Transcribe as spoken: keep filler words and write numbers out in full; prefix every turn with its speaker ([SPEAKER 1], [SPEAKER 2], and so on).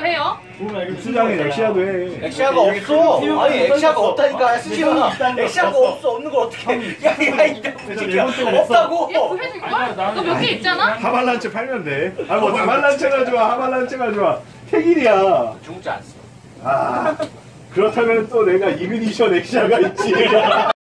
[SPEAKER 1] 해요?
[SPEAKER 2] 수장이 엑시아도 해.
[SPEAKER 3] 엑시아가 없어. 아니 엑시아가 없다니까. 스티븐아. 엑시아가 없어. 없는 걸 어떻게? 야야 이거 없다고.
[SPEAKER 1] 얘 구해줄 걸? 너 몇 개 있잖아?
[SPEAKER 2] 하발란체 팔면 돼. 아 뭐 하발란체가 좋아. 하발란체가 좋아. 택일이야.
[SPEAKER 3] 중지 안 써.
[SPEAKER 2] 아 그렇다면 또 내가 이그니션 엑시아가 있지.